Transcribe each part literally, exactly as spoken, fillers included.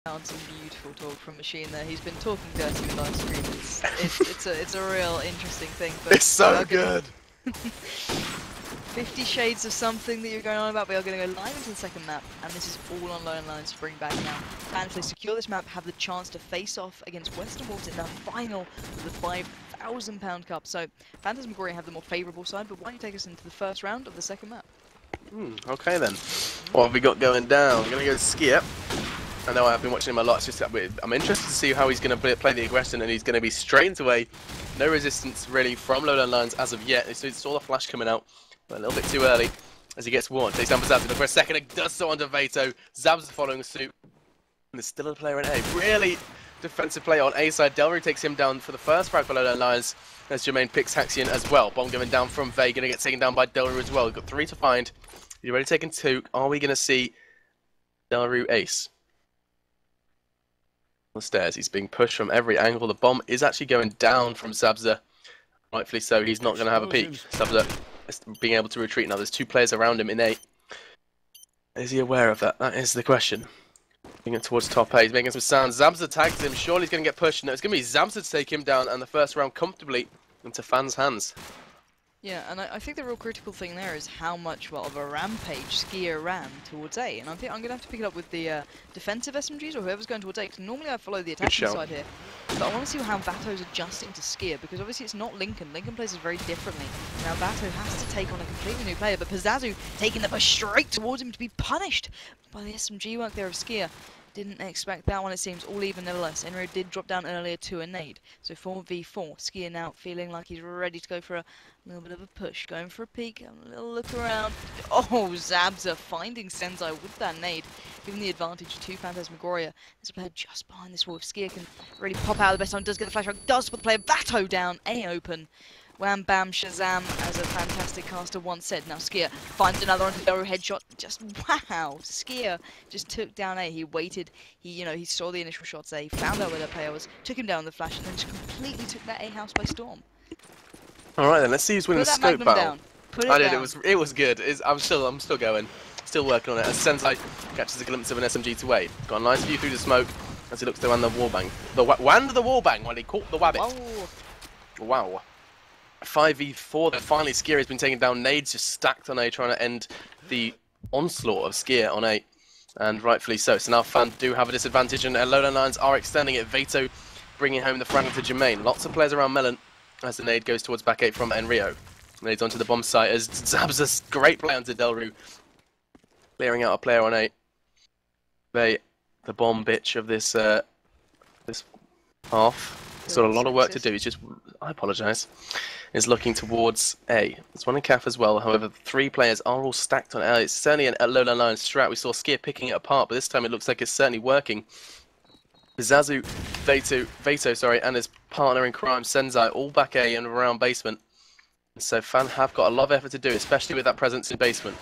Found some beautiful talk from Machine there. He's been talking dirty with live stream. It's, it's, it's, a, it's a real interesting thing. But it's so good! Fifty Shades of something that you're going on about. We are going to go live into the second map, and this is all on Lone Lines to bring back now. And if they secure this map, have the chance to face off against Western Wolves in the final of the five thousand pound cup. So, Phantasmagoria have the more favourable side, but why don't you take us into the first round of the second map? Hmm, okay then. What have we got going down? We're going to go Skip. I know I've been watching him a lot. It's just I'm interested to see how he's going to play the aggression, and he's going to be straight away. No resistance really from Lone Lines as of yet. So he saw the flash coming out, but a little bit too early as he gets warned. Takes down for Zabza for a second. It does so onto Vato. Zabza following suit. And there's still a player in A. Really defensive play on A side. Delru takes him down for the first frag for Lone Lines as Jermaine picks Haxion as well. Bomb going down from Vay. Going to get taken down by Delru as well. We've got three to find. He's already taken two. Are we going to see Delru ace? On the stairs, he's being pushed from every angle. The bomb is actually going down from Zabza. Rightfully so, he's not going to have a peek. Zabza is being able to retreat now. There's two players around him in A. Is he aware of that? That is the question. Bringing it towards top A, he's making some sounds. Zabza tags him, surely he's going to get pushed. No, it's going to be Zabza to take him down, and the first round comfortably into Fan's hands. Yeah, and I, I think the real critical thing there is how much, well, of a rampage Skier ran towards A. And I think I'm going to have to pick it up with the uh, defensive S M Gs or whoever's going towards A. Because normally I follow the attacking side here. But I want to see how Vato's adjusting to Skier, because obviously it's not Lincoln. Lincoln plays it very differently. Now Vato has to take on a completely new player, but Pazazu taking the push straight towards him to be punished by the S M G work there of Skier. Didn't expect that one, it seems. All even, nevertheless. Enrio did drop down earlier to a nade. So four v four. Skier now feeling like he's ready to go for a little bit of a push. Going for a peek, a little look around. Oh, Zabza finding Senzai with that nade. Giving the advantage to Phantasmagoria. There's a player just behind this wall. If Skier can really pop out of the best time, does get the flashback, does put the player Vato down. A open. Wham bam shazam, as a fantastic caster once said. Now Skier finds another onto Delru headshot. Just wow, Skier just took down A. He waited. He, you know, he saw the initial shots there. He found out where the player was, took him down the flash, and then just completely took that A house by storm. All right then, let's see who's winning the scope battle. Down. Put it I did. down. It was it was good. It's, I'm still I'm still going, still working on it. As Senzai catches a glimpse of an S M G to A. Got a nice view through the smoke as he looks to land the wallbang. The wand the wallbang when he caught the wabbit. Oh. Wow. five v four, then finally Skier has been taken down. Nades just stacked on A, trying to end the onslaught of Skier on A, and rightfully so. So now Fan do have a disadvantage, and Lone Lines are extending it. Vato bringing home the frag to Jermaine. Lots of players around Melon as the nade goes towards back eight from Enrio. Nades onto the bomb site as Zabza's great play onto Delru, clearing out a player on A. They, the bomb bitch of this uh, this half. He's got a lot of work to do. He's just, I apologise, is looking towards A. There's one in C A F as well. However, three players are all stacked on A. It's certainly an, a Lone Lines strat. We saw Skier picking it apart, but this time it looks like it's certainly working. Zazu, Vato, Vato, sorry, and his partner in crime, Senzai, all back A and around basement. And so Fan have got a lot of effort to do, especially with that presence in basement.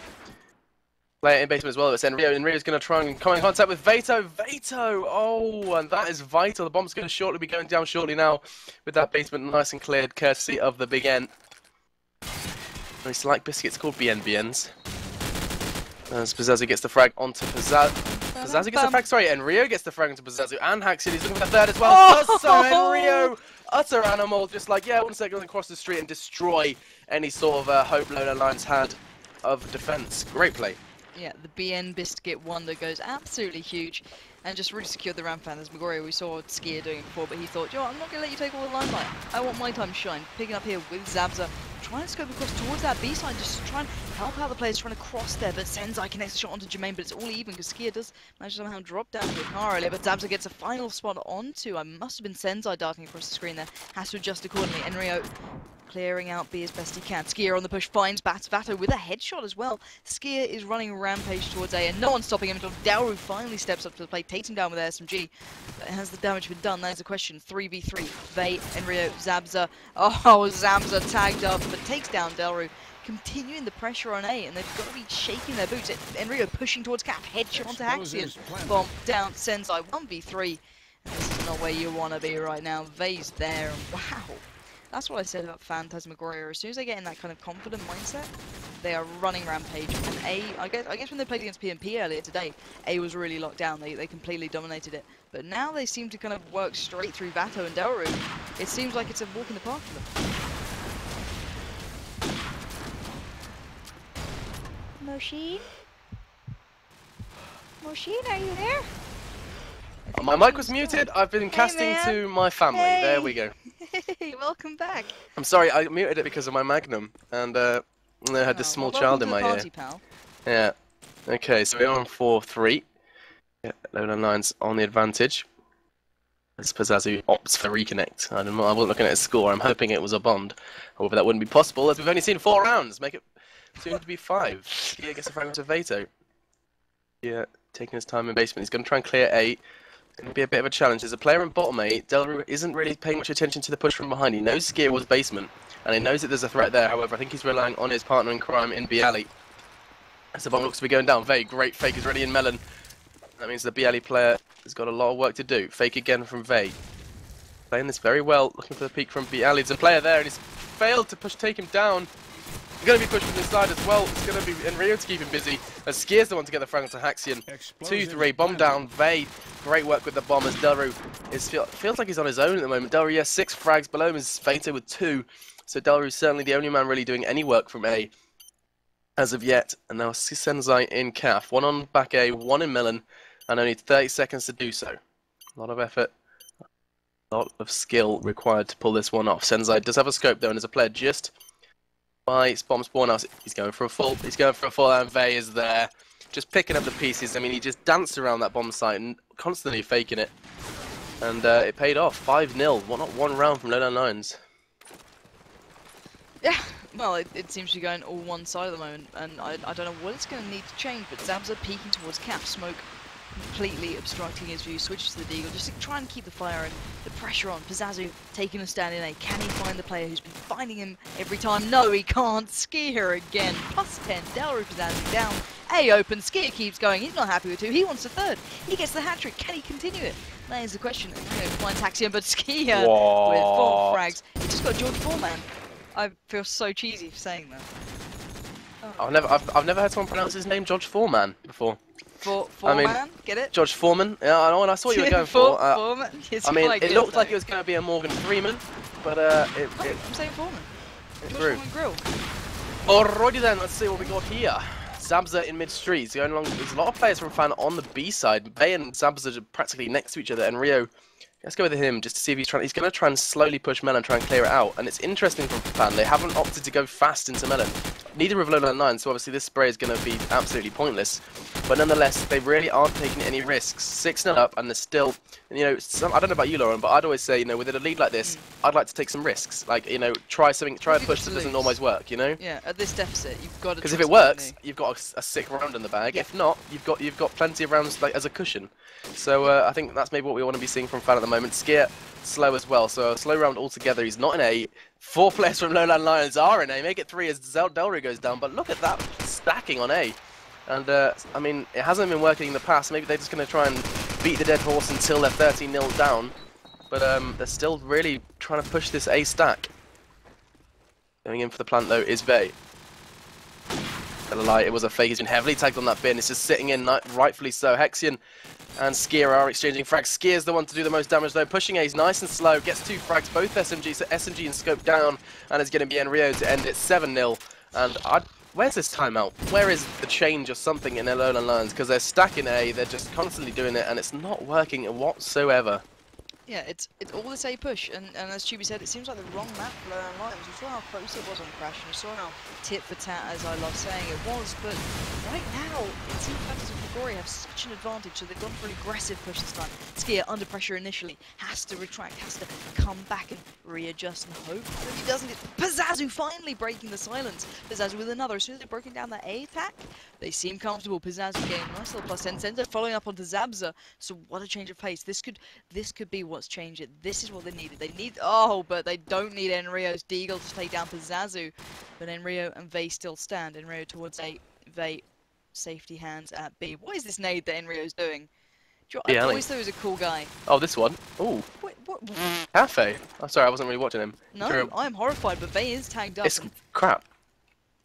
Player in basement as well. It's Enrio. Enrio's going to try and come in contact with Vato. Vato! Oh, and that is vital. The bomb's going to shortly be going down shortly now with that basement nice and cleared, courtesy of the Big N. It's like biscuits called B N B Ns. As Pazazu gets the frag onto Pazazu. Pazazu gets the frag, sorry, Enrio gets the frag onto Pazazu, and Haxion. He's looking for the third as well. Oh! Does so, Enrio! Utter animal, just like, yeah, one second across the street and destroy any sort of uh, hope Lone Lines had of defense. Great play. Yeah, the B N Biscuit Wonder goes absolutely huge and just really secured the ramp. Phantasmagoria. We saw Skier doing it before, but he thought, yo, I'm not going to let you take all the limelight. I want my time to shine. Picking up here with Zabza, trying to scope across towards that B side, just trying to help out the players trying to cross there, but Senzai connects the shot onto Jermaine, but it's all even because Skier does manage to somehow drop down to a car earlier, but Zabza gets a final spot onto, I must have been Senzai darting across the screen there, has to adjust accordingly. Enrio clearing out B as best he can. Skier on the push finds Bats Vato with a headshot as well. Skier is running rampage towards A, and no one's stopping him until Delru finally steps up to the plate, takes him down with their S M G. But has the damage been done? That is the question. three v three. Vay, Enrio, Zabza. Oh, Zabza tagged up, but takes down Delru. Continuing the pressure on A, and they've got to be shaking their boots. Enrio pushing towards Cap, headshot onto Haxion. Bomb down, Senzai, one v three. And this is not where you want to be right now. Vay's there, and wow. That's what I said about Phantasmagoria. As soon as they get in that kind of confident mindset, They are running Rampage, and A, I guess, I guess when they played against P M P earlier today, A was really locked down. They, they completely dominated it. But now they seem to kind of work straight through Vato and Delru. It seems like it's a walk in the park for them. Moshin? Moshin, are you there? Oh, my mic was muted. I've been hey, casting man. to my family. Hey. There we go. Hey, welcome back. I'm sorry, I muted it because of my Magnum, and uh, I had this Oh, small well, child in welcome my to the party, ear. pal. Yeah. Okay, so we're on four three. Yeah, Lowland Lions on the advantage. As Pazazu opts for reconnect. I, don't know, I wasn't looking at his score. I'm hoping it was a bond. However, that wouldn't be possible as we've only seen four rounds. Make it soon to be five. Skia gets a fragment of Vato. Yeah, taking his time in basement. He's going to try and clear eight. It's going to be a bit of a challenge. There's a player in bottom eight. Delru isn't really paying much attention to the push from behind. He knows Skia was basement, and he knows that there's a threat there. However, I think he's relying on his partner in crime in Bialy. As the bomb looks to be going down. Very great fake is ready in Melon. That means the Bialy player has got a lot of work to do. Fake again from Vey. Playing this very well. Looking for the peak from Bialy. There's a player there, and he's failed to push, take him down. He's going to be pushed from the side as well. It's going to be Enrio to keep him busy. As Skia's the one to get the fragment to Haxion. two three, bomb down, Vey. Great work with the bomb as Delru is, feel, feels like he's on his own at the moment. Delru, yes, six frags below him is Vato with two. So Delru is certainly the only man really doing any work from A as of yet. And now Sensei in C A F. One on back A, one in Melon, and only thirty seconds to do so. A lot of effort, a lot of skill required to pull this one off. Sensei does have a scope though, and as a player just by bomb spawn house, he's going for a full, he's going for a full, and Vey is there, just picking up the pieces. I mean, he just danced around that bomb site and constantly faking it, and uh, it paid off. five nil, one not one round from Lowland Lions. Yeah, well, it, it seems to be going all one side at the moment, and I, I don't know what it's going to need to change, but Zabza peeking towards C A F, Smoke completely obstructing his view, switches to the Deagle, just to try and keep the fire and the pressure on. Pazazu taking a stand in A. Can he find the player who's been finding him every time? No, he can't. Skia again. Plus ten. Delru Pazazu down. A open. Skia keeps going. He's not happy with two. He wants a third. He gets the hat trick. Can he continue it? That is the question. And you know, finds Haxion, but Skia what? with four frags. He just got George Foreman. I feel so cheesy for saying that. Oh. I've never, I've, I've never heard someone pronounce his name George Foreman before. For, Foreman, I mean, get it? George Foreman. Yeah, I know, and I saw what you were going for. for. Uh, Foreman. It's I mean, quite it good, looked though. like it was going to be a Morgan Freeman, but uh, it, No, it, I'm saying Foreman. it George grew. Foreman Grill. Alrighty then, let's see what we got here. Zabza in mid-street. He's going along. There's a lot of players from Fan on the B side. Vey and Zabza are practically next to each other, and Rio. Let's go with him just to see if he's trying. He's going to try and slowly push Melon, try and clear it out. And it's interesting from Fan. They haven't opted to go fast into Melon. Neither of Lowland Lions, so obviously this spray is going to be absolutely pointless. But nonetheless, they really aren't taking any risks. six nil up, and they're still, you know, some, I don't know about you, Lauren, but I'd always say, you know, with a lead like this, mm. I'd like to take some risks. Like, you know, try something, try a push that doesn't always work, you know? Yeah, at this deficit, you've got to. Because if it works, you've got a, a sick round in the bag. Yeah. If not, you've got you've got plenty of rounds like as a cushion. So uh, I think that's maybe what we want to be seeing from Fan at the moment. Skia slow as well, so a slow round altogether. He's not in A. Four players from Lowland Lions are in A. Make it three as Delru goes down. But look at that stacking on A. And uh, I mean, it hasn't been working in the past. Maybe they're just going to try and beat the dead horse until they're thirteen nil down. But um, they're still really trying to push this A stack. Going in for the plant though is Vey. Tell a lie, it was a fake. He's been heavily tagged on that bin. It's just sitting in, rightfully so. Hexion and Skia are exchanging frags. Skia's the one to do the most damage though. Pushing A is nice and slow. Gets two frags, both S M G. So S M G and Scope down. And it's going to be Enrio to end it seven nil. And I'd, where's this timeout? Where is the change or something in Lowland Lions? Because they're stacking A. They're just constantly doing it. And it's not working whatsoever. Yeah, it's it's all this A push, and, and as Tubi said, it seems like the wrong map for Lowland Lions. You saw how close it was on Crash, and you saw how tit for tat, as I love saying, it was, but right now, it seems like Fury have such an advantage, so they've gone for an aggressive push this time. Skia under pressure initially, has to retract, has to come back and readjust and hope that he doesn't. Pazazu finally breaking the silence. Pazazu with another. As soon as they're breaking down that A attack, they seem comfortable. Pazazu getting a nice little plus ten center, following up onto Zabza. So what a change of pace. This could this could be what's changed it. This is what they needed. They need oh, but they don't need Enrio's Deagle to take down Pazazu. But Enrio and Vey still stand. Enrio towards A, Vey safety hands at B. What is this nade that Enrio's doing? Do you, I always thought he was a cool guy. Oh, this one. Ooh. Wait, what? Cafe. I'm oh, sorry, I wasn't really watching him. No, I'm horrified, but Vey is tagged up. It's crap.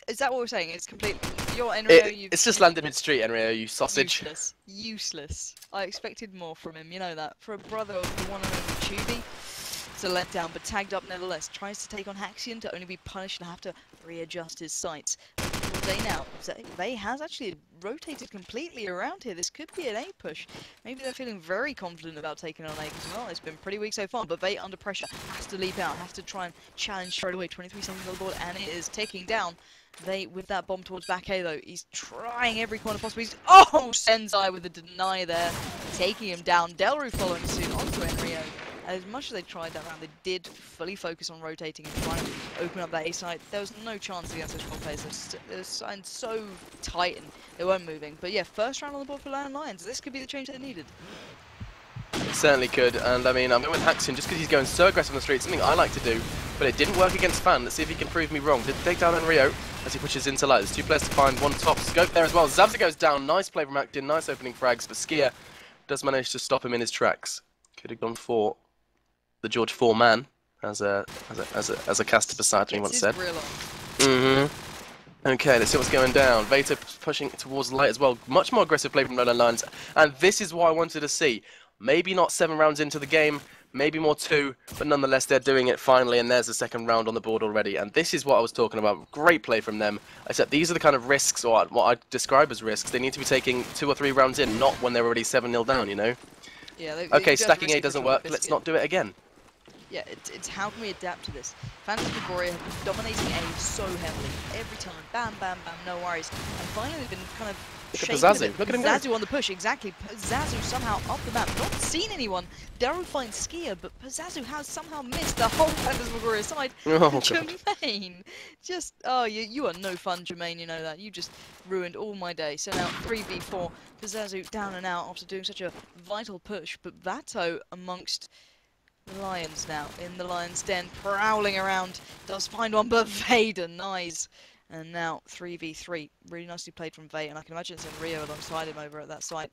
is that what we're saying? It's completely. You're Enrio. It, you've, it's just you've, landed mid-street, Enrio, you sausage. Useless. Useless. I expected more from him, you know that. For a brother of the one and only Tubi, it's a letdown, but tagged up nevertheless. Tries to take on Haxion to only be punished and have to readjust his sights. They now, they has actually rotated completely around here. This could be an A push. Maybe they're feeling very confident about taking on A as well. It's been pretty weak so far, but Vay under pressure has to leap out, has to try and challenge straight away. twenty-three seconds on the board, and it is ticking down. They, with that bomb towards back A though, he's trying every corner possible. He's, oh, Senzai with the deny there, taking him down. Delru following suit onto Enrio. As much as they tried that round, they did fully focus on rotating and trying to open up that A side. There was no chance against those four players. They were signed so tight and they weren't moving. But yeah, first round on the board for Lion Lions. This could be the change they needed. It certainly could, and I mean, I'm going with Haxion just because he's going so aggressive on the street, something I like to do, but it didn't work against Fan. Let's see if he can prove me wrong. Did take down Enrio as he pushes into light. There's two players to find, one top scope there as well. Zabza goes down, nice play from Actin, nice opening frags, but Skier does manage to stop him in his tracks. Could have gone for the George Foreman, as a as a as a, as a caster beside me once said. Mm-hmm. Okay, let's see what's going down. Veta pushing towards light as well. Much more aggressive play from Lowland Lions, and this is what I wanted to see. Maybe not seven rounds into the game, maybe more two, but nonetheless they're doing it finally, and there's the second round on the board already. And this is what I was talking about. Great play from them. I said these are the kind of risks, or what I describe as risks, they need to be taking two or three rounds in, not when they're already seven nil down, you know? Yeah. They, okay, stacking A doesn't work. Let's not do it again. Yeah, it's, it's how can we adapt to this? Phantasmagoria have been dominating A so heavily every time. Bam, bam, bam, no worries. And finally they've been kind of Look at Zazu. Look at him go. Zazu on the push, exactly. Zazu somehow up the map. Not seen anyone. Daru finds Skier, but Zazu has somehow missed the whole Phantasmagoria side. Oh, Jermaine! Just, oh, you, you are no fun, Jermaine, you know that. You just ruined all my day. So now three v four for Zazu down and out after doing such a vital push. But Vato amongst the Lions now, in the Lions' den, prowling around, does find one, but Vay denies. And now three v three, really nicely played from Vay, and I can imagine it's in Rio alongside him over at that side.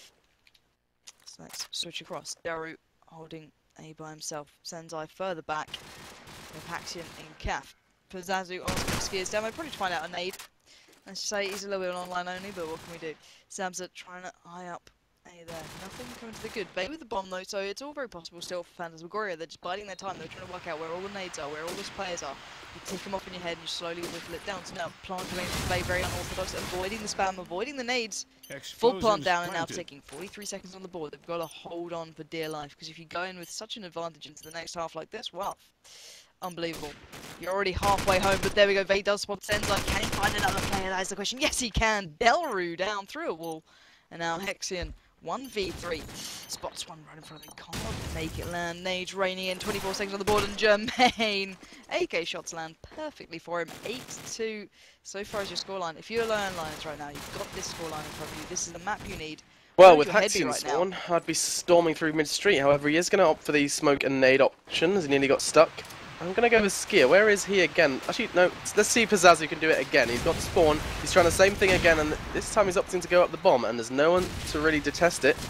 So let's switch across. Daru holding A by himself. Senzai further back with Haxion in Caf. For Zazu asking Skier's demo, probably to find out a nade. Let's just say he's a little bit online only, but what can we do? Zabza trying to eye up A there. Nothing coming to the good. Vay with the bomb though, so it's all very possible still for Phantasmagoria. They're just biding their time. They're trying to work out where all the nades are, where all those players are. You tick them off in your head and you slowly whittle it down. So now plant away from Vay, very unorthodox, avoiding the spam, avoiding the nades. Full plant down and now ticking. forty-three seconds on the board. They've got to hold on for dear life, because if you go in with such an advantage into the next half like this, well, unbelievable. You're already halfway home, but there we go. Vay does spot Senzai. Can he find another player? That is the question. Yes, he can. Delru down through a wall. And now Haxion. one v three. Spots one right in front of him. Can't make it land. Nage raining in. twenty-four seconds on the board. And Jermaine. A K shots land perfectly for him. eight two. So far as your scoreline. If you're Lion Lions right now, you've got this scoreline in front of you. This is the map you need. Well, with Haxion spawn, I'd be storming through mid-street. However, he is going to opt for the smoke and nade options. He nearly got stuck. I'm going to go with Skier. Where is he again? Actually, no. Let's see if Zazu can do it again. He's got the spawn. He's trying the same thing again, and this time he's opting to go up the bomb, and there's no one to really detest it.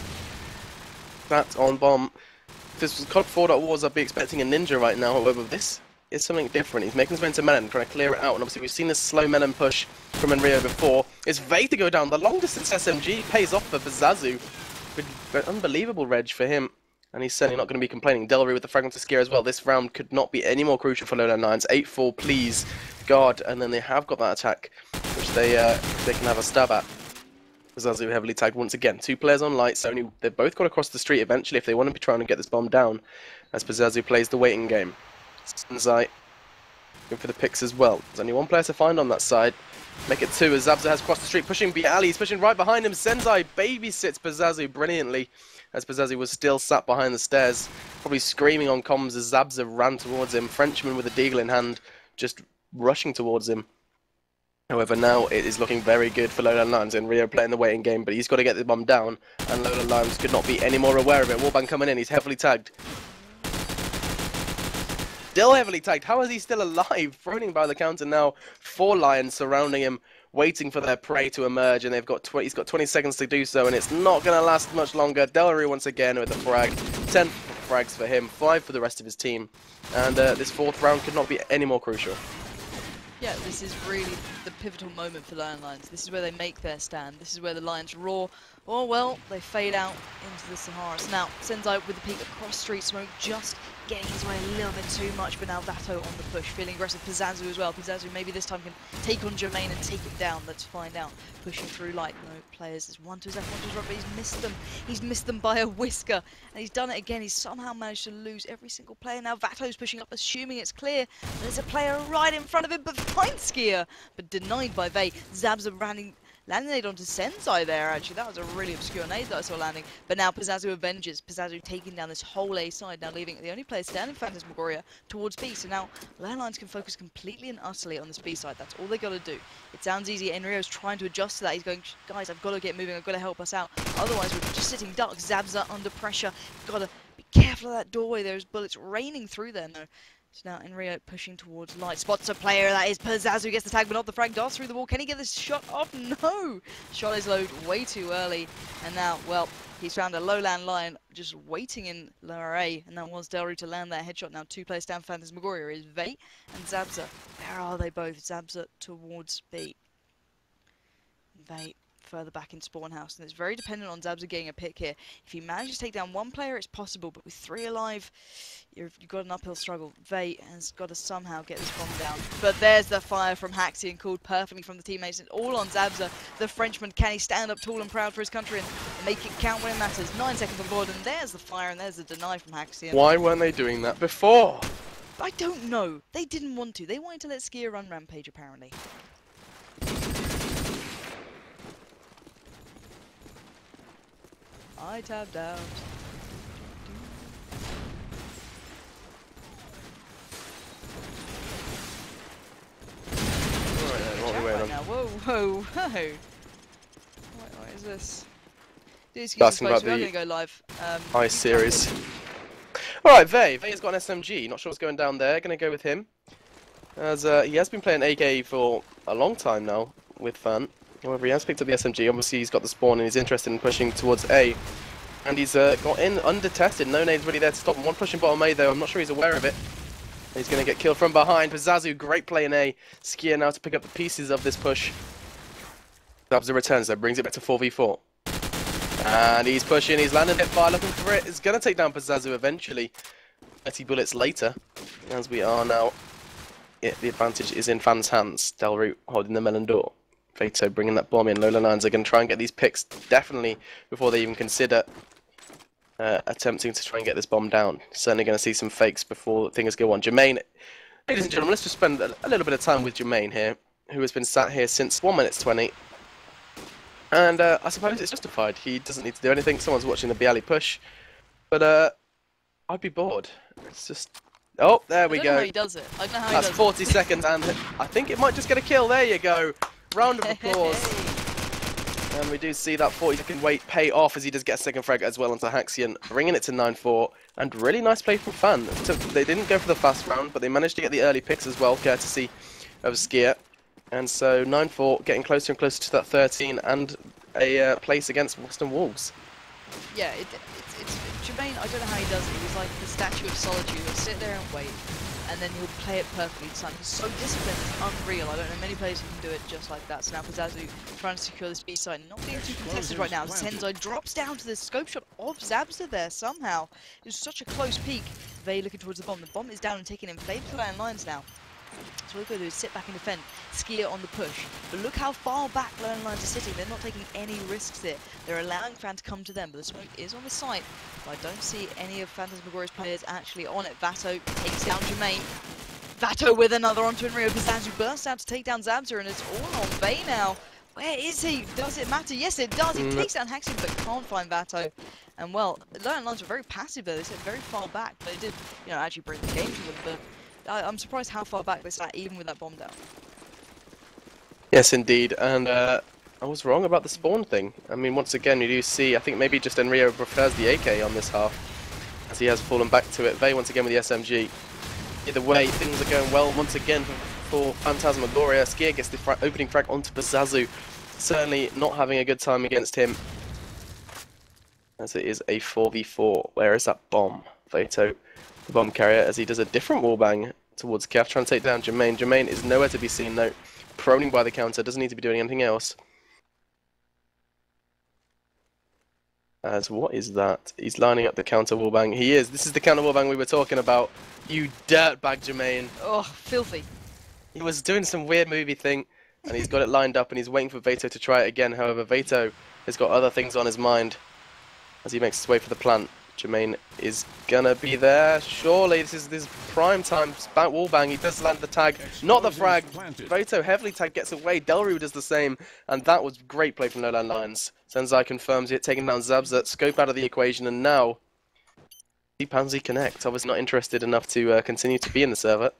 That on bomb. If this was C O D four dot wars, I'd be expecting a ninja right now. However, this is something different. He's making his way into Melon, trying to clear it out, and obviously we've seen this slow Melon push from Enrio before. It's Vay to go down. The long distance S M G pays off for Zazu. Unbelievable reg for him. And he's certainly not going to be complaining. Delru with the fragment to Skier as well. This round could not be any more crucial for Lowland Lions. eight four, please. God. And then they have got that attack, which they uh, they can have a stab at. Zazu heavily tagged once again. Two players on light. So only, they've both got across the street eventually if they want to be trying to get this bomb down. As Zazu plays the waiting game. Senzai going for the picks as well. There's only one player to find on that side. Make it two as Zabza has crossed the street, pushing Bialy. He's pushing right behind him. Senzai babysits Bazazu brilliantly, as Bazazu was still sat behind the stairs, probably screaming on comms as Zabza ran towards him. Frenchman with a deagle in hand, just rushing towards him. However, now it is looking very good for Lowland Lions, and Rio playing the waiting game, but he's got to get the bomb down, and Lowland Lions could not be any more aware of it. Warband coming in, he's heavily tagged. Still heavily tagged. How is he still alive? Thrown by the counter now. Four Lions surrounding him, waiting for their prey to emerge, and they've got tw he's got twenty seconds to do so, and it's not going to last much longer. Delru once again with a frag. ten frags for him, five for the rest of his team, and uh, this fourth round could not be any more crucial. Yeah, this is really the pivotal moment for Lion Lions. This is where they make their stand. This is where the Lions roar. Or, well, they fade out into the Sahara. So now, Senzai with the peek across Street Smoke, just getting his way a little bit too much, but now Vato on the push, feeling aggressive. Pizazu as well. Pizazu maybe this time can take on Jermaine and take it down. Let's find out. Pushing through Light. No players. There's one to his left, one to his right, but he's missed them. He's missed them by a whisker. And he's done it again. He's somehow managed to lose every single player. Now Vato's pushing up, assuming it's clear. There's a player right in front of him, but finds Skier, but denied by Vey. Zabza landing, landing it onto Senzai there, actually. That was a really obscure nade that I saw landing. But now Pizazu avenges. Pizazu taking down this whole A side, now leaving the only player standing, Phantasmagoria, towards B. So now Lion Lions can focus completely and utterly on this B side. That's all they got to do. It sounds easy. Enrio's trying to adjust to that. He's going, guys, I've got to get moving. I've got to help us out. Otherwise, we're just sitting duck. Zabza under pressure. Got to be careful of that doorway. There's bullets raining through there. No. So now Enrio pushing towards Light. Spots a player, that is Pizazu, gets the tag, but not the frag. Darts through the wall. Can he get this shot off? No! Shot is low way too early. And now, well, he's found a lowland Lion just waiting in lower A. And that was Delru to land that headshot. Now two players down. Phantasmagoria is Vey and Zabza. Where are they both? Zabza towards B. Vey further back in spawn house, and it's very dependent on Zabza getting a pick here. If he manages to take down one player, it's possible, but with three alive, you've, you've got an uphill struggle. Vey has got to somehow get this bomb down. But there's the fire from Haxion, called perfectly from the teammates, and all on Zabza. The Frenchman, can he stand up tall and proud for his country and make it count when it matters? Nine seconds on board, and there's the fire, and there's the deny from Haxion. Why weren't they doing that before? I don't know. They didn't want to. They wanted to let Skier run Rampage, apparently. I tapped out. Alright then, what are we waiting on? Now. Whoa, whoa, whoa. What, what is this? Dude, excuse Asking me, about we are the going to go live. Um, ice series. Alright, Vey. Vey has got an S M G. Not sure what's going down there. Going to go with him. As uh, he has been playing A K for a long time now with Fan. However, he has picked up the S M G. Obviously, he's got the spawn and he's interested in pushing towards A. And he's uh, got in undetested. No nade's really there to stop him. One pushing bottom A, though. I'm not sure he's aware of it. He's going to get killed from behind. Pizazu, great play in A. Skier now to pick up the pieces of this push. Zabza returns, though. Brings it back to four v four. And he's pushing. He's landing hit fire, looking for it. It's going to take down Pizazu eventually. thirty bullets later. As we are now. Yeah, the advantage is in Fan's hands. Delru holding the melon door. Vato bringing that bomb in. Lola Lions are going to try and get these picks definitely before they even consider uh, attempting to try and get this bomb down. Certainly going to see some fakes before things go on. Jermaine, ladies and gentlemen, let's just spend a, a little bit of time with Jermaine here, who has been sat here since one minute twenty. And uh, I suppose it's justified. He doesn't need to do anything. Someone's watching the Bialy push. But uh, I'd be bored. It's just... Oh, there we I don't go. know how he does it. I don't know how That's he does forty it. seconds, and I think it might just get a kill. There you go. Round of applause. And we do see that forty second wait pay off as he does get a second frag as well onto Haxion, bringing it to nine four. And really nice play from Fan. They didn't go for the fast round, but they managed to get the early picks as well, courtesy of Skier. And so nine four, getting closer and closer to that thirteen and a uh, place against Western Wolves. Yeah, it, it's, it's Jermaine, I don't know how he does it. He's like the statue of solitude. He'll sit there and wait, and then he'll play it perfectly each time. He's so disciplined, it's unreal. I don't know many players who can do it just like that. So now Pizazu trying to secure this B side, not being too contested right now. Senzai drops down to the scope shot of Zabza there somehow. It was such a close peek. Vey looking towards the bomb. The bomb is down and taking in flames for Lion Lions now. So what we've got to do is sit back and defend, Skier on the push. But look how far back Lion Lions are sitting. They're not taking any risks here. They're allowing Fan to come to them, but the smoke is on the site. But I don't see any of Phantasmagoria's players actually on it. Vato takes down Jermaine. Vato with another onto Enrio. Pizazu bursts out to take down Zabza, and it's all on Vey now. Where is he? Does it matter? Yes, it does. He mm. takes down Haxion, but can't find Vato. And well, Lion Lions were very passive though. They sit very far back, but they did, you know, actually bring the game to them. But I, I'm surprised how far back they sat, even with that bomb down. Yes, indeed, and uh, I was wrong about the spawn thing. I mean, once again, you do see, I think maybe just Enrio prefers the A K on this half, as he has fallen back to it. Vey once again with the S M G. Either way, things are going well once again for, for Phantasmagoria. Skier gets the fra opening frag onto Pizazu. Certainly not having a good time against him, as it is a four v four. Where is that bomb? Vato, the bomb carrier, as he does a different wallbang towards Kaf, trying to take down Jermaine. Jermaine is nowhere to be seen though. Proning by the counter, doesn't need to be doing anything else. As what is that? He's lining up the counter wallbang. He is. This is the counter wallbang we were talking about. You dirtbag, Jermaine. Oh, filthy. He was doing some weird movie thing, and he's got it lined up, and he's waiting for Vato to try it again. However, Vato has got other things on his mind as he makes his way for the plant. Jermaine is gonna be there. Surely, this is this is prime time. Wallbang. He does land the tag, not the frag. Vato heavily tag gets away. Delru does the same, and that was great play from Lowland Lions. Senzai confirms it, taking down Zabza. Scope out of the equation, and now Pansy Connect. Obviously not interested enough to uh, continue to be in the server.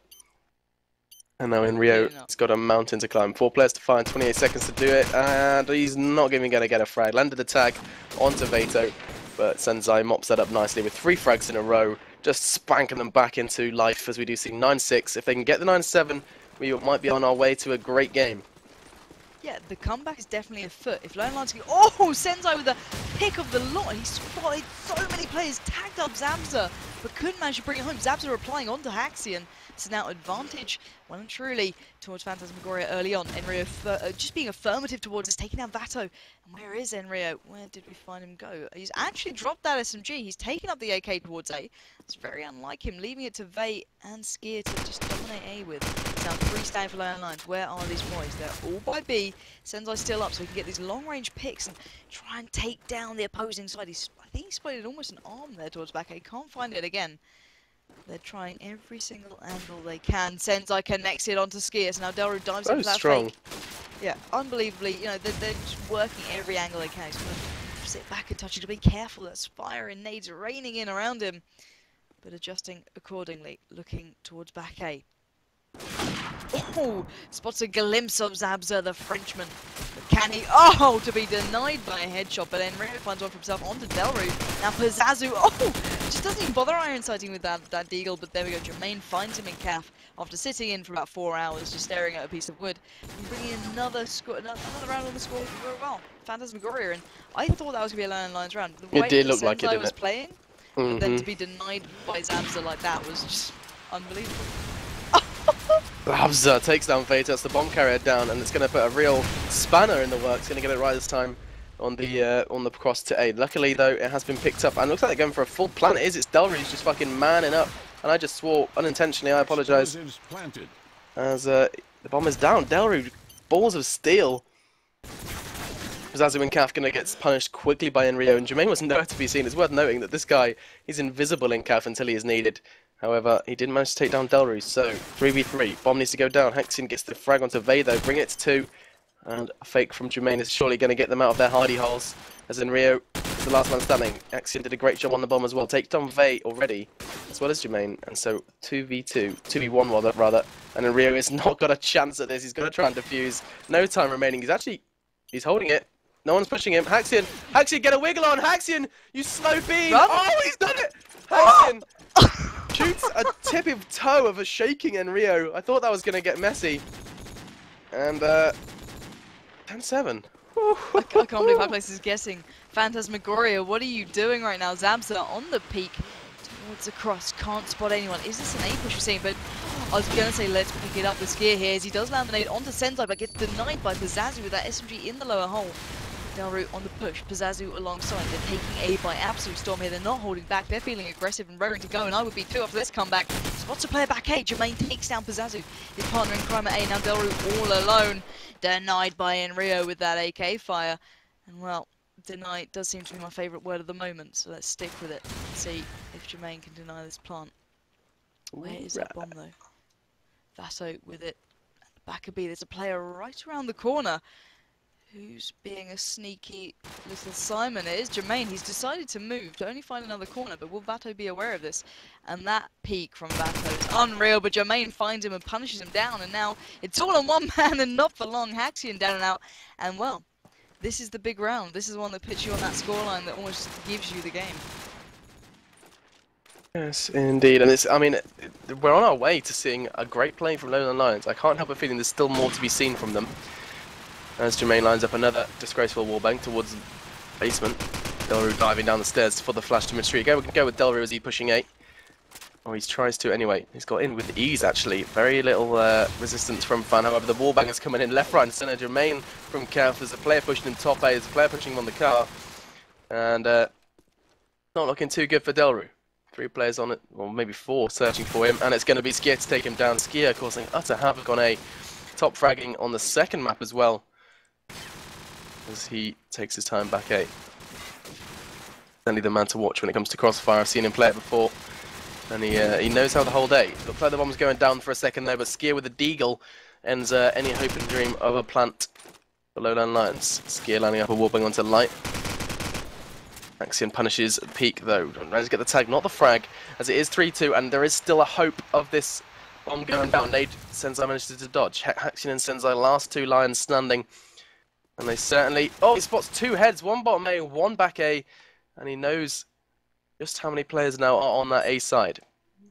And now in Rio, he's got a mountain to climb. Four players to find, twenty-eight seconds to do it, and he's not even going to get a frag. Landed the tag onto Vato, but Senzai mops that up nicely with three frags in a row, just spanking them back into life as we do see nine six. If they can get the nine seven, we might be on our way to a great game. Yeah, the comeback is definitely afoot. If Lone Lions can... Oh, Senzai with the pick of the lot. He spotted so many players, tagged up Zabza, but couldn't manage to bring it home. Zabza replying onto Haxion. So now advantage, well and truly, towards Phantasmagoria early on. Enrio uh, just being affirmative towards us, taking down Vato. And where is Enrio? Where did we find him go? He's actually dropped that S M G. He's taken up the A K towards A. It's very unlike him, leaving it to Vay and Skier to just dominate A with. It's now three stand for Lone Lions. Where are these boys? They're all by B. Senzai still up, so he can get these long-range picks and try and take down the opposing side. He's, I think he spotted almost an arm there towards back A. Can't find it again. They're trying every single angle they can. Senzai connects it onto Skier, so now Delru dives So into that strong. fake. Yeah, unbelievably, you know, they're, they're just working every angle they can. He's gonna sit back and touch it to be careful. That Spire and nades are raining in around him, but adjusting accordingly, looking towards back A. Oh, spots a glimpse of Zabza, the Frenchman. But can he? Oh, to be denied by a headshot, but then Enrio finds one for himself onto Delru. Now Pazazu, oh, just doesn't even bother iron sighting with that, that deagle, but there we go. Jermaine finds him in Caf after sitting in for about four hours, just staring at a piece of wood. And bringing another score, another round on the score for well, Phantasmagoria, and I thought that was going to be a Lone Lions round. The way It did that look like it, Senzai didn't was it? playing, Mm-hmm. but then to be denied by Zabza like that was just unbelievable. Zabza takes down Vato, that's the bomb carrier down, and it's going to put a real spanner in the works. Going to get it right this time on the uh, on the cross to A. Luckily though, it has been picked up, and it looks like they're going for a full plant. It is, it's Delru who's just fucking manning up, and I just swore unintentionally, I apologise. As uh, the bomb is down, Delru, balls of steel. Pazazu and Caf going to get punished quickly by Enrio, and Jermaine was nowhere to be seen. It's worth noting that this guy, he's invisible in Caf until he is needed. However, he didn't manage to take down Delru, so three v three. Bomb needs to go down. Haxion gets the frag onto Vay though, bring it to two. And a fake from Jermaine is surely going to get them out of their hardy holes. As Enrio is the last man standing. Haxion did a great job on the bomb as well. Takes down Vay already, as well as Jermaine. And so two v two, two v one rather, rather. And Enrio has not got a chance at this. He's going to try and defuse. No time remaining. He's actually, he's holding it. No one's pushing him. Haxion, Haxion, get a wiggle on. Haxion, you slow bean. Run. Oh, he's done it. Haxion. Shoots a tip of toe of a shaking Enrio. I thought that was going to get messy. And, uh, ten seven. I, I can't believe how place is guessing. Phantasmagoria, what are you doing right now? Zabza on the peak towards the cross. Can't spot anyone. Is this an A push we're seeing? But I was going to say let's pick it up with Skier here as he does land the nade onto Senzai, but gets denied by Pazazu with that S M G in the lower hole. Delru on the push, Pazazu alongside. They're taking A by absolute storm here. They're not holding back. They're feeling aggressive and raring to go, and I would be too after this comeback. Spots a player back A. Jermaine takes down Pazazu. His partner in crime at A. Now Delru all alone. Denied by Enrio with that A K fire. And well, denied does seem to be my favourite word of the moment, so let's stick with it and see if Jermaine can deny this plant. Where is that bomb though? Vaso with it. At the back of B, there's a player right around the corner. Who's being a sneaky little Simon? It is Jermaine. He's decided to move to only find another corner, but will Vato be aware of this? And that peek from Vato is unreal, but Jermaine finds him and punishes him down, and now it's all on one man and not for long. Haxion down and out, and well, this is the big round. This is the one that puts you on that scoreline that almost gives you the game. Yes, indeed, and it's, I mean, we're on our way to seeing a great play from Lowland Lions. I can't help but feeling there's still more to be seen from them. As Jermaine lines up another disgraceful wallbang towards the basement. Delru diving down the stairs for the flash to mid-street. Again, we can go with Delru as he pushing eight. Oh, he tries to anyway. He's got in with ease, actually. Very little uh, resistance from Fan. However, the wallbanger's coming in left, right, and centre. Jermaine from Calf. There's a player pushing him top A. There's a player pushing him on the car. And uh, not looking too good for Delru. Three players on it, or maybe four, searching for him. And it's going to be Skier to take him down. Skier causing utter havoc on A. Top fragging on the second map as well, as he takes his time back A. Certainly the man to watch when it comes to Crossfire. I've seen him play it before. And he uh, he knows how to hold A. Looks like the bomb's going down for a second there, but Skier with a deagle ends uh, any hope and dream of a plant for Lowland Lions. Skier lining up a warbang onto light. Axion punishes Peak though. Tries to get the tag, not the frag, as it is three two, and there is still a hope of this bomb going down. Nade Senzai manages to dodge. Axion and Senzai, last two Lions standing. And they certainly... Oh, he spots two heads, one bottom A, one back A, and he knows just how many players now are on that A side.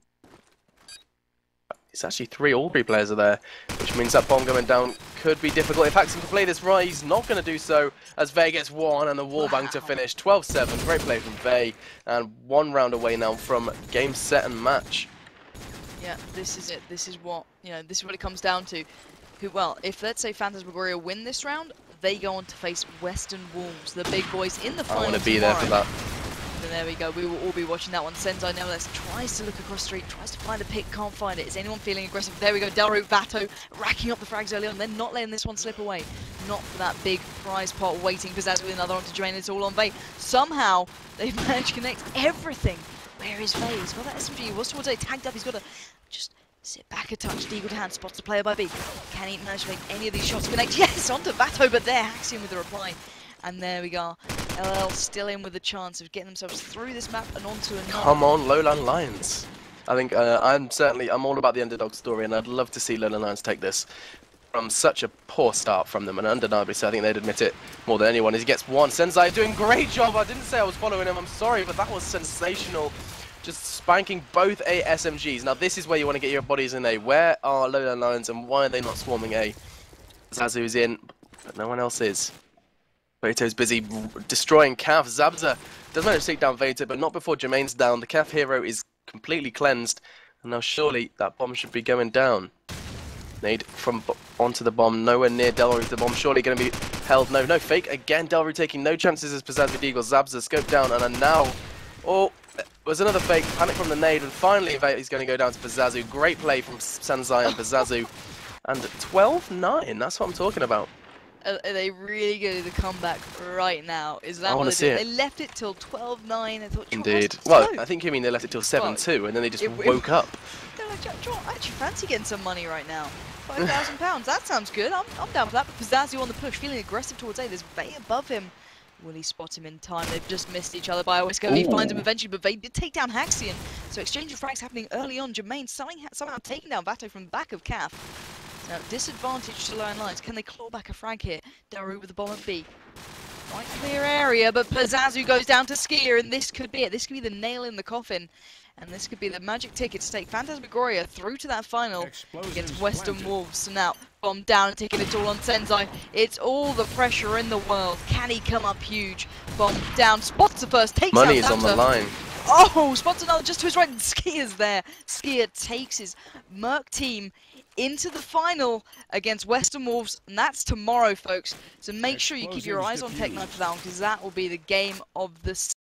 It's actually three, all three players are there, which means that bomb going down could be difficult. If Axion can play this right, he's not going to do so, as Vey gets one and the wallbang wow. to finish. twelve seven, great play from Vey, and one round away now from game, set and match. Yeah, this is it. This is what, you know, this is what it comes down to. Who, well, if let's say Phantasmagoria win this round, they go on to face Western Wolves, the big boys in the final. I want to be tomorrow. there for that. And there we go, we will all be watching that one. Senzai nevertheless tries to look across the street, tries to find a pick, can't find it. Is anyone feeling aggressive? There we go, Delru, Vato racking up the frags early on, then not letting this one slip away. Not for that big prize pot waiting for Zaz with another onto Jermaine. It's all on Vey. Somehow, they've managed to connect everything. Where is Vey? He's got that S M G, he was towards A, tagged up, he's got to just sit back a touch, Deagle to hand, spots the player by B. Can he manage to make any of these shots connect? Yes, onto Vato, but there, Axion with the reply. And there we go. L L still in with a chance of getting themselves through this map and onto another. Come on, Lowland Lions. I think uh, I'm certainly, I'm all about the underdog story, and I'd love to see Lowland Lions take this from such a poor start from them, and undeniably so. I think they'd admit it more than anyone as he gets one. Senzai doing great job. I didn't say I was following him, I'm sorry, but that was sensational. Just spanking both A S M Gs. Now this is where you want to get your bodies in A. Where are Lowland Lions and why are they not swarming A? Zazu's in, but no one else is. Veto's busy destroying Calf. Zabza does manage to take down Veto, but not before Jermaine's down. The Calf hero is completely cleansed, and now surely that bomb should be going down. Nade from onto the bomb, nowhere near Delru. The bomb surely going to be held. No, no fake again. Delru taking no chances as Pizzazz with Deagle. Zabza scoped down, and are now. Oh, was another fake. Panic from the nade, and finally he's going to go down to Pizzazz. Great play from Senzai and Pizzazz. And twelve nine, that's what I'm talking about. Are they really good at the comeback right now? Is that I what they see did? it. They left it till twelve nine. I thought, indeed. Well, I think you mean they left it till seven two, and then they just it, woke it, up. They're like, John, I actually fancy getting some money right now. five thousand pounds, that sounds good. I'm, I'm down for that. But Pizzazz on the push, feeling aggressive towards A. There's Vey above him. Will he spot him in time? They've just missed each other by a whisker. He finds him eventually, but Vey did take down Axion. So exchange of frags happening early on. Jermaine somehow, somehow taking down Vato from the back of Calf. Now, disadvantage to Lowland Lions. Can they claw back a frag here? Delru with the bomb at B. Quite clear area, but Pizzazz goes down to Skier, and this could be it. This could be the nail in the coffin. And this could be the magic ticket to take Phantasmagoria through to that final Explosions against Western planted. Wolves. So now, bomb down and taking it all on Senzai. It's all the pressure in the world. Can he come up huge? Bomb down, spots the first, takes out Money is on the line. Oh, spots another just to his right, and Skier's there. Skier takes his Merc team into the final against Western Wolves, and that's tomorrow, folks. So make sure you keep your eyes on Tech Nine for that one, because that will be the game of the